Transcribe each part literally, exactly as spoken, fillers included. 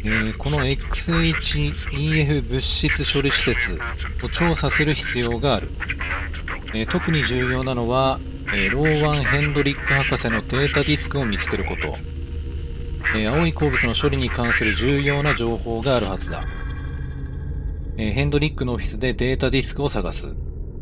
えー、この エックスエイチイーエフ 物質処理施設を調査する必要がある。えー、特に重要なのは、えー、ローワン・ヘンドリック博士のデータディスクを見つけること。えー、青い鉱物の処理に関する重要な情報があるはずだ。えー、ヘンドリックのオフィスでデータディスクを探す。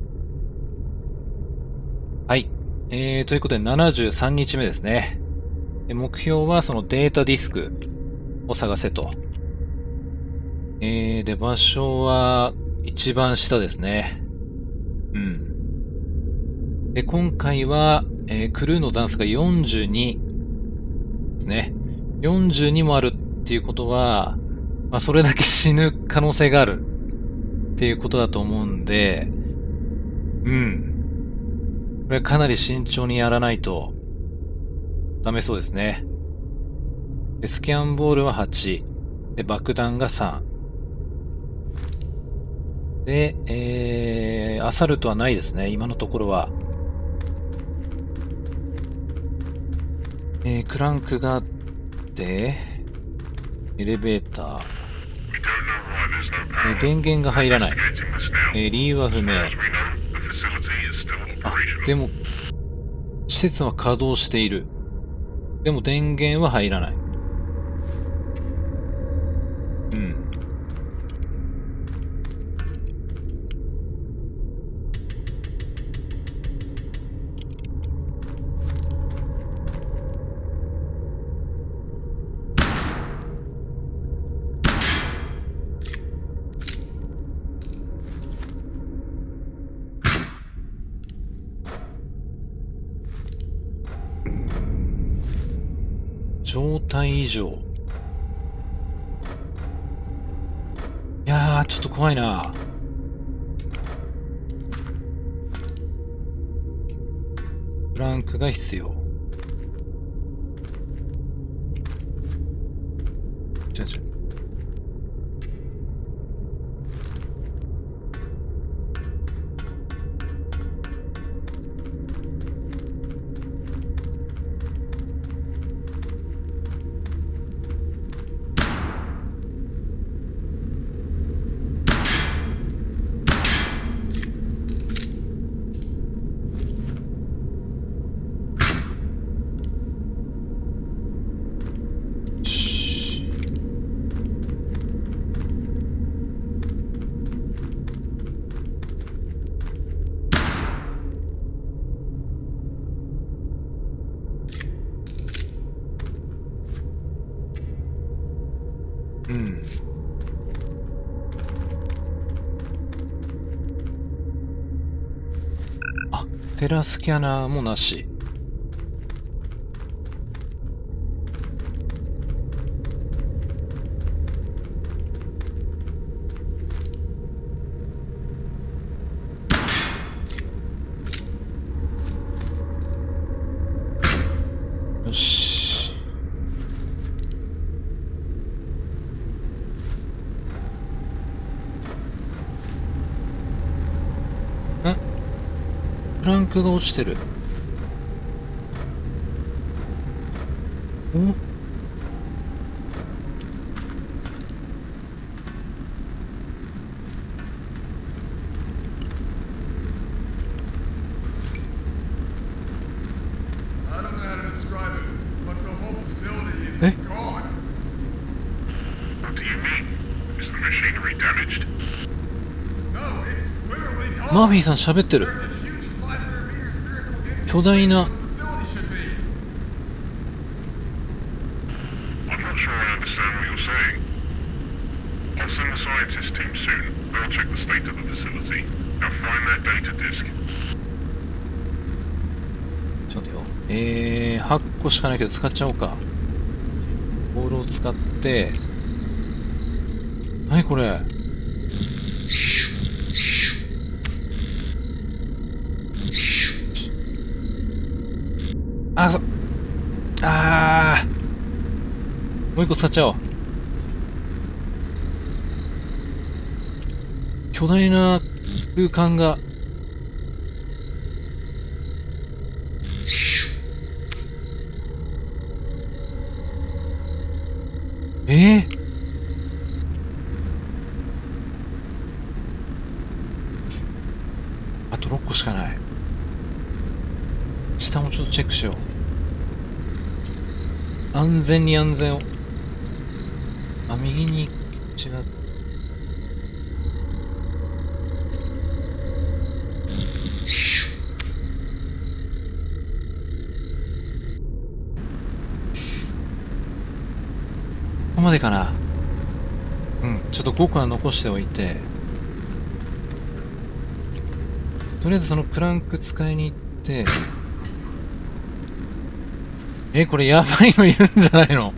はい。えー、ということでななじゅうさんにちめですね。目標はそのデータディスクを探せと。えー、で、場所は一番下ですね。うん。で、今回は、えー、クルーの残数がよんじゅうにですね。よんじゅうにもあるっていうことは、まあ、それだけ死ぬ可能性があるっていうことだと思うんで、うん。これかなり慎重にやらないとダメそうですね。で、スキャンボールははち。で、爆弾がさん。で、えー、アサルトはないですね、今のところは。えー、クランクがあって、エレベーター。えー、電源が入らない。えー、理由は不明。あ、でも、施設は稼働している。でも電源は入らない。うん。状態異常。いやー、ちょっと怖いな。ブランクが必要。じゃじゃ。うん。あ、テラスキャナーもなし。よし。ん？プランクが落ちてる。お？え？マーフィーさん喋ってる。巨大な。ちょっと待ってよ。えー、はっこしかないけど使っちゃおうか。ボールを使って。何これ。あ、そ、あー。もう一個使っちゃおう。巨大な空間が。えー、 ろっこしかない。下もちょっとチェックしよう。安全に安全を。あ、右に違う。ここまでかな。うん、ちょっとごこは残しておいて。とりあえずそのクランク使いに行って。え、これやばいのいるんじゃないの？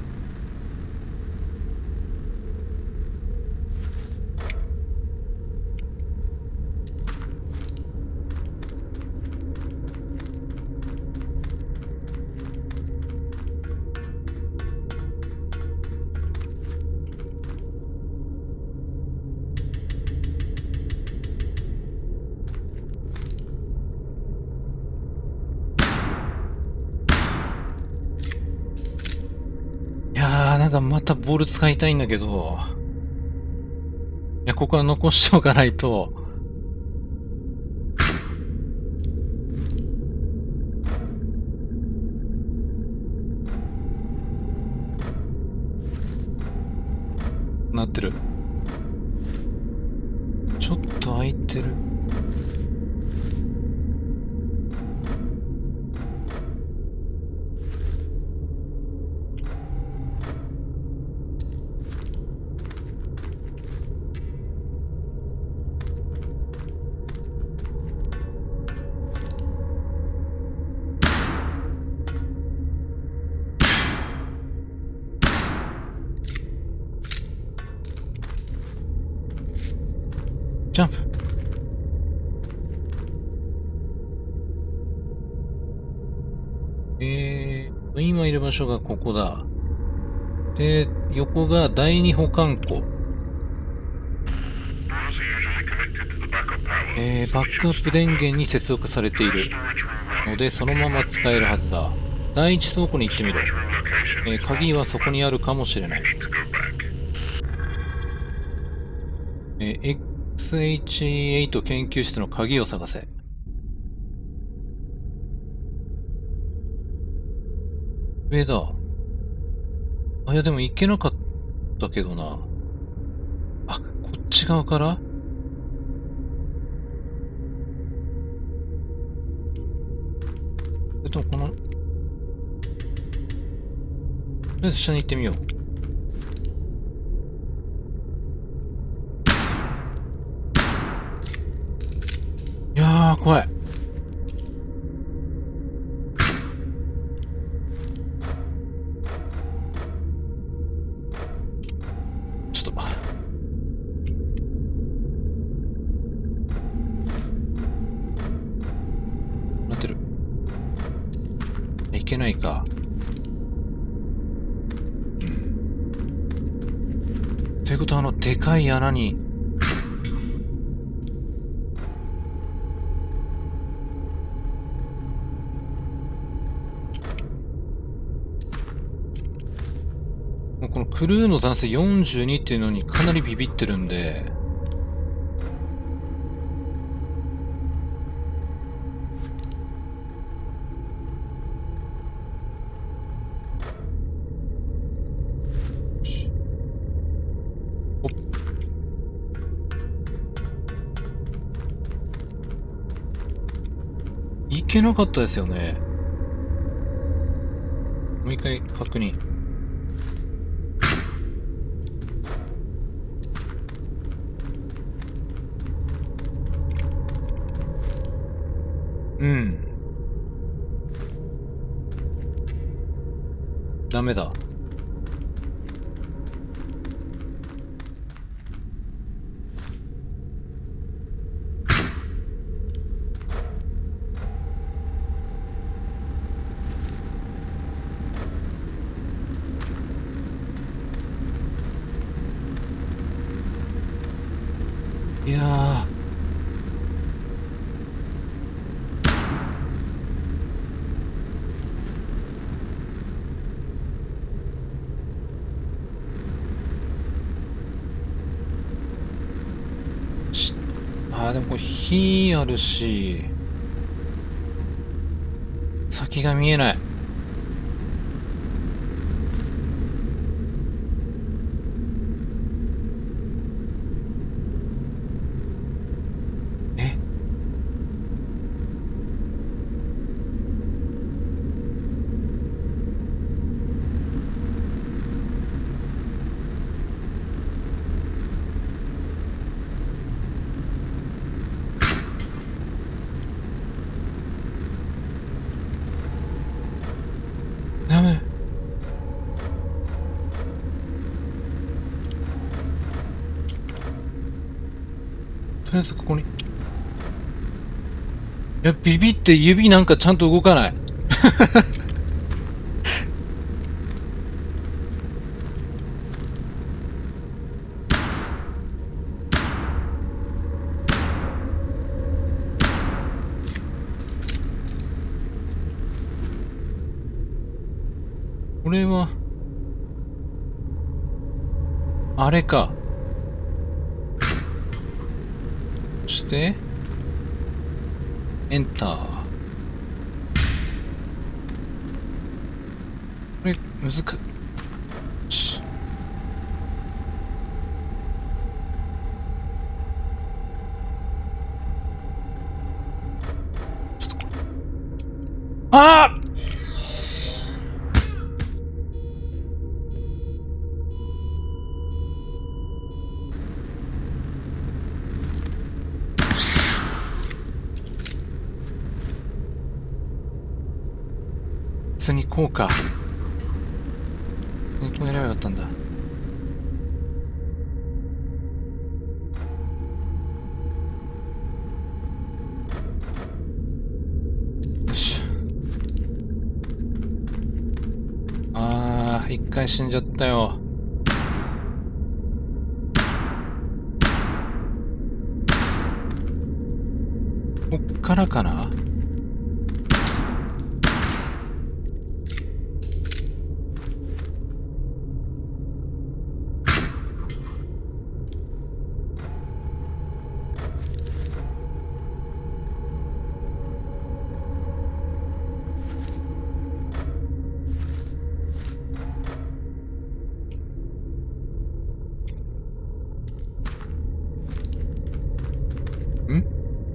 いやー、なんかまたボール使いたいんだけど。いや、ここは残しておかないと。なってる。ちょっと空いてる。ジャンプ。えー、今いる場所がここだ。で、横が第二保管庫。えー、バックアップ電源に接続されているので、そのまま使えるはずだ。第一倉庫に行ってみろ。えー、鍵はそこにあるかもしれない。えー、エックスエイチエイト 研究室の鍵を探せ。上だ。あ、いやでも行けなかったけどな。あ、こっち側から？それともこの、とりあえず下に行ってみよう。いやー、怖い。ちょっと。なってる。いけないか。うん。ということは、あの、でかい穴に、もうこのクルーの残性よんじゅうにっていうのにかなりビビってるんで、おっ。いけなかったですよね。もう一回確認。うん。ダメだ。いやー。 あーでもこれ火あるし、先が見えない。え、ダメ。とりあえずここに。いや、ビビって指なんかちゃんと動かない。これは、あれか。そして、エンター。これ、難しい。ちょっとこれ。ああ普通にこうか。こうやればよかったんだ。よし。ああ、一回死んじゃったよ。こっからかな。ん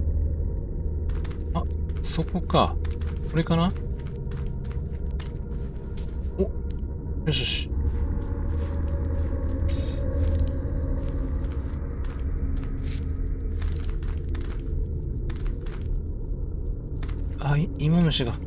あ、そこか。これかな。お、よしよし。あ、い芋虫が。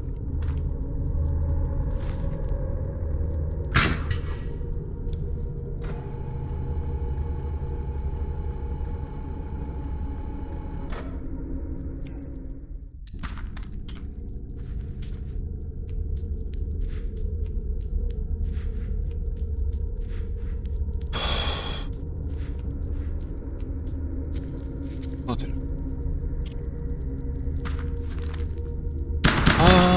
なってる。あ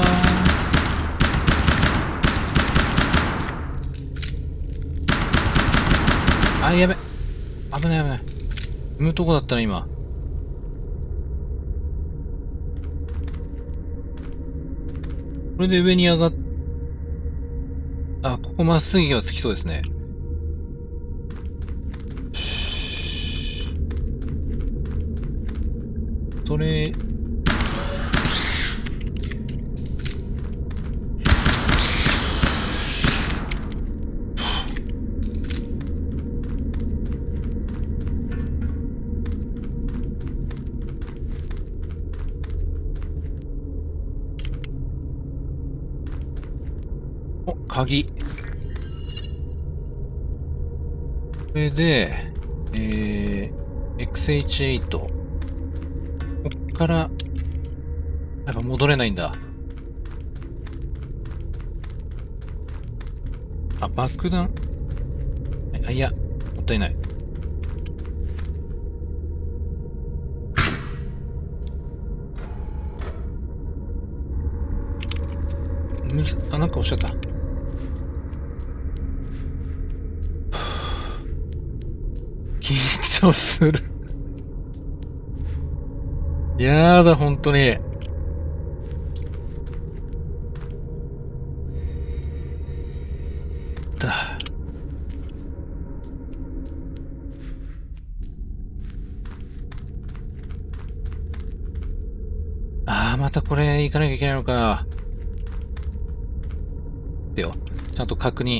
ー。あ、やべ。危ない危ない。産むとこだったら今。これで上に上がっ、あ、ここまっすぐ行けばつきそうですね。それ、お、鍵。これで、えー、エックスエイチエイト。こっから、やっぱ戻れないんだ。あ、爆弾あ、いや、もったいない。むず、あ、なんかおっしゃった。緊張するやだ、本当に。だ。ああ、またこれ行かなきゃいけないのか。でよ。ちゃんと確認。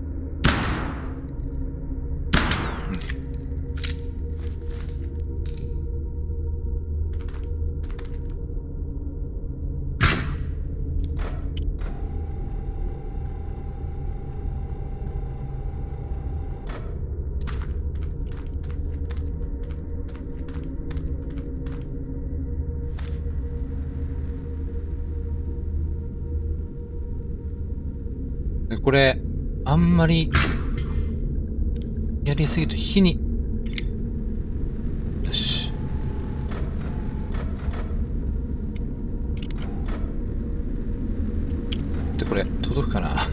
でこれ、あんまり、やりすぎると火に、よし。で、これ、届くかな。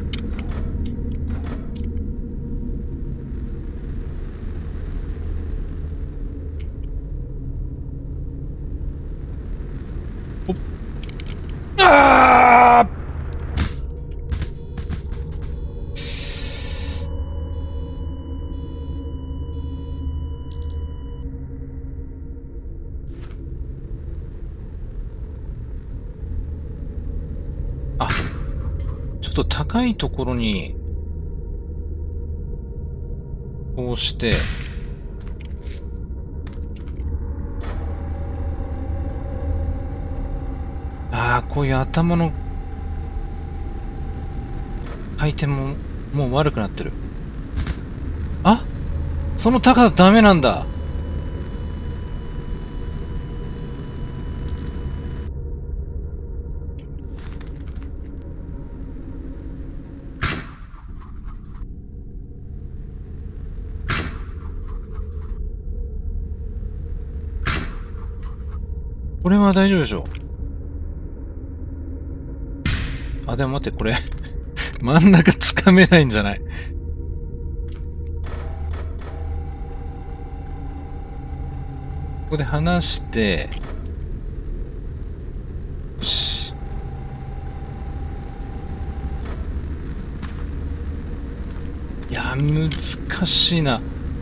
おっ。あああ、ちょっと高いところに、こうして、ああ、こういう頭の回転ももう悪くなってる。あ、その高さダメなんだ。これは大丈夫でしょう。あ、でも待って、これ真ん中つかめないんじゃない？ここで離して、よし。いや、難しいな。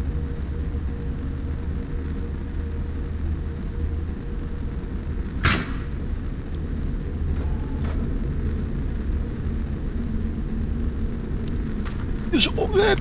よいしょ、えっ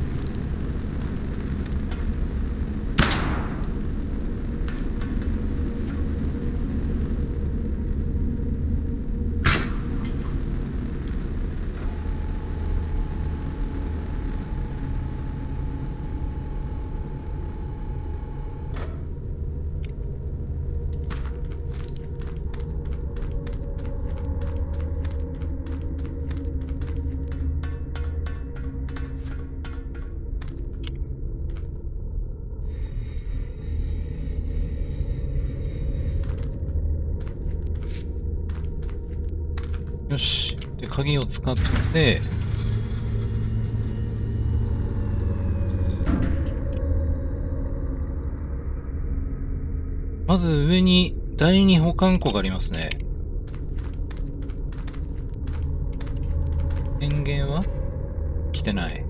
よし。で、鍵を使って、まず上に第二保管庫がありますね。電源は来てない。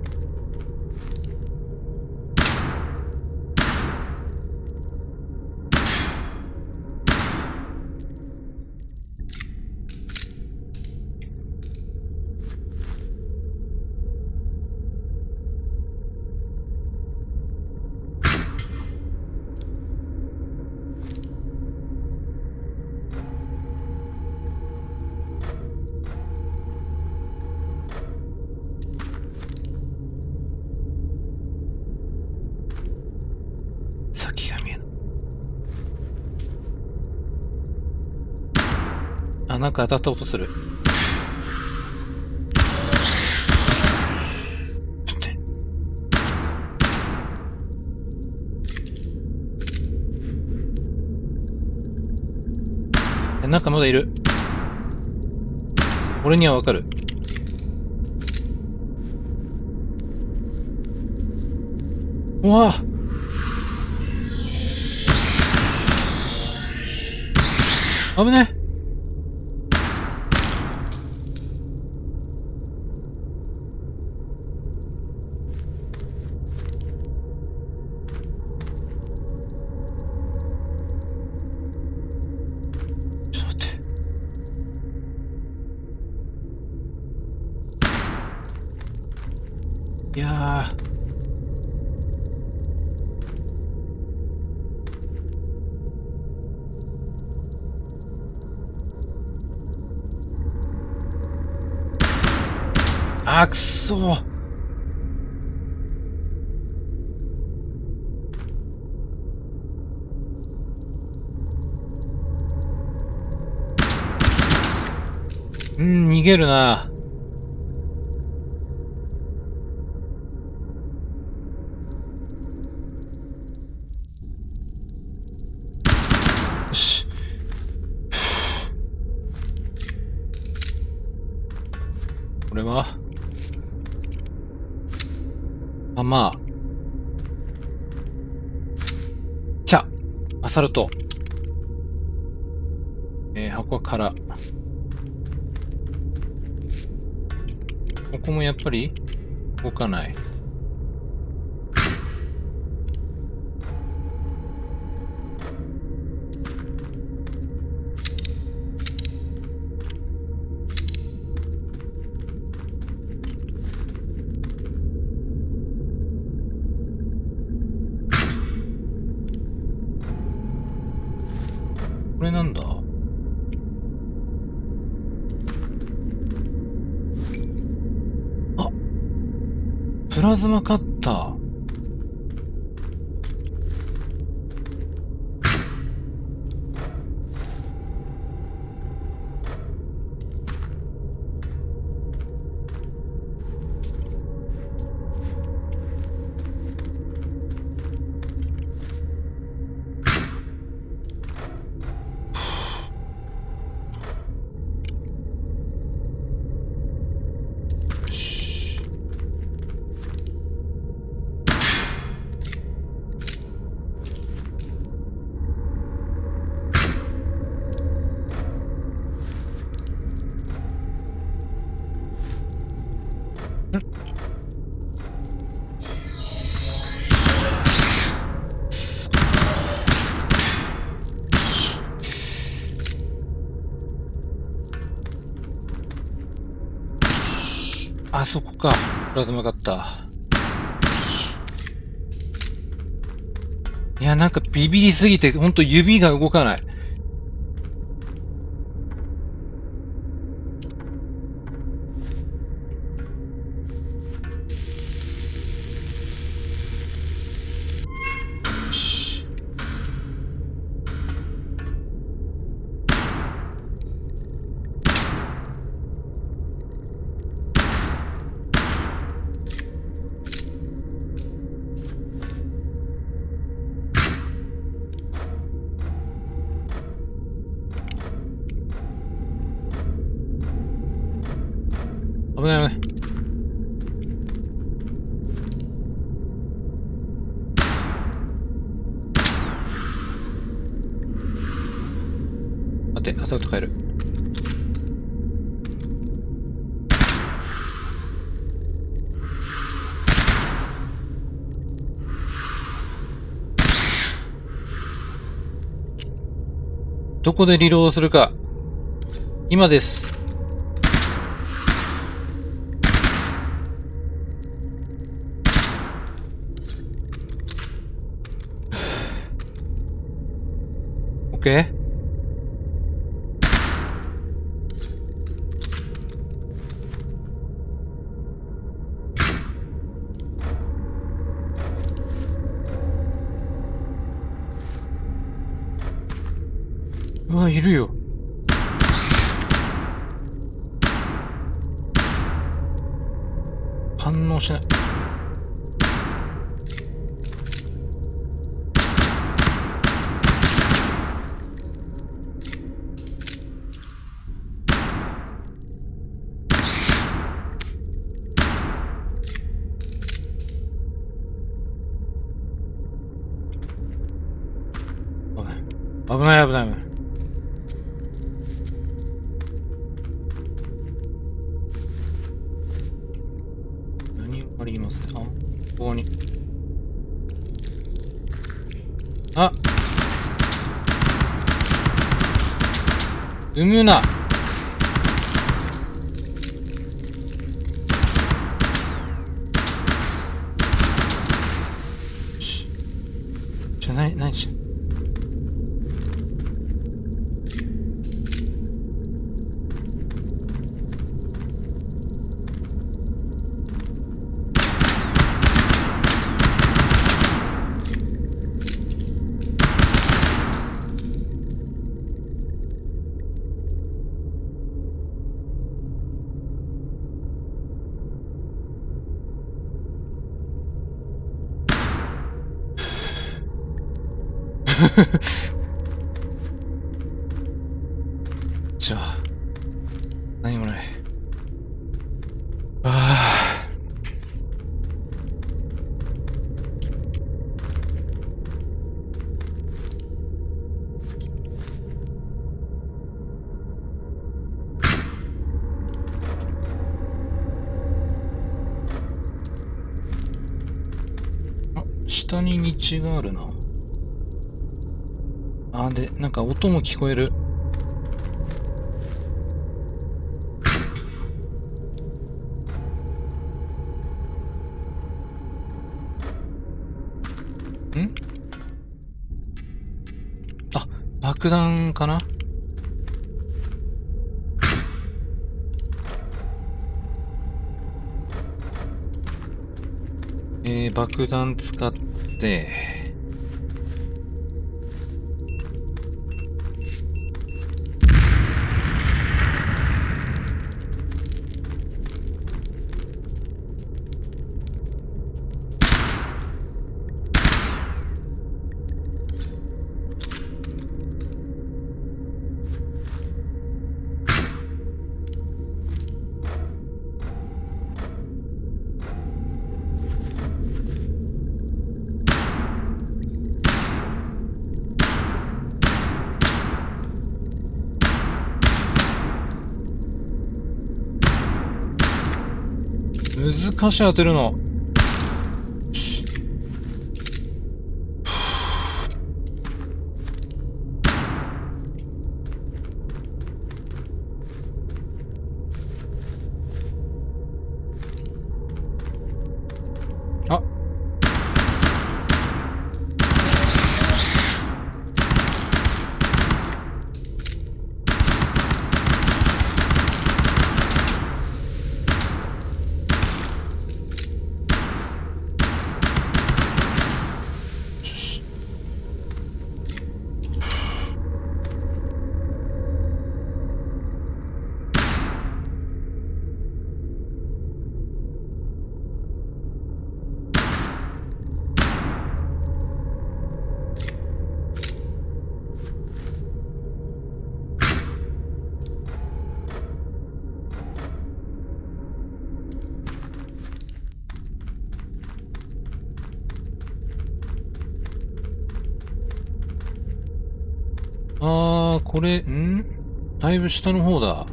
先が見えない。あ、なんか当たった音する。ちょっと待って。え、なんかまだいる。俺にはわかる。うわ危ね。ちょっと待って。いやー。あー、くそー。うん、逃げるな。よし。これはあ、まあ。きゃアサルト。えー、箱から。ここもやっぱり動かない。これなんだ？あ、プラズマカッター。あそこか。プラズマカッター。いや、なんかビビりすぎて、ほんと指が動かない。よし。危ない危ない。待って、アサルト変える。どこでリロードするか。今です。オッケー。うわ、いるよ。反応しない。危ない危ない危ない。 りますね。あ、ここに。あ、産むな。し、ちょ、なに、なにし、じゃあ、何もない。ああ。あ、下に道があるな。あ、で、なんか音も聞こえる。ん？あ、爆弾かな？えー、爆弾使って、難しい当てるの。し、あ、し、あー、これ、ん？だいぶ下の方だ。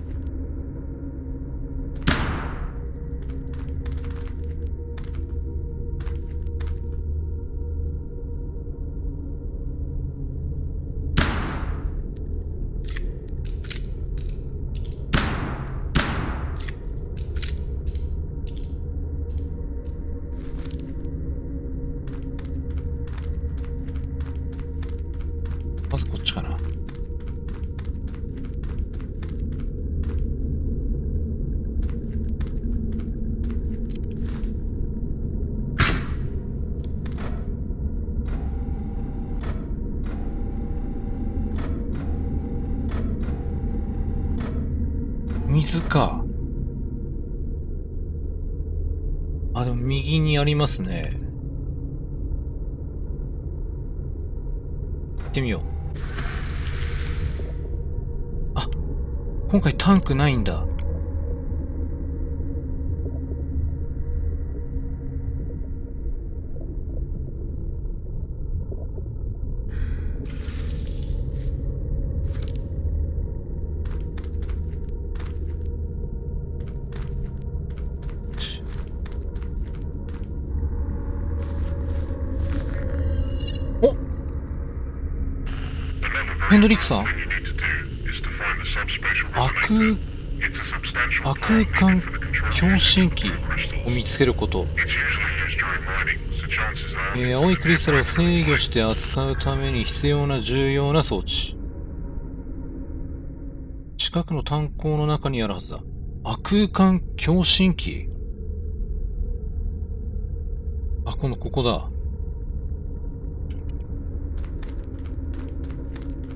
まずこっちかな。水か。あ、でも右にありますね。行ってみよう。あ、今回タンクないんだ。 ンドリックさん、悪、亜空間共振器を見つけること。えー、青いクリスタルを制御して扱うために必要な重要な装置。近くの炭鉱の中にあるはずだ。亜空間共振器。あ、今度ここだ。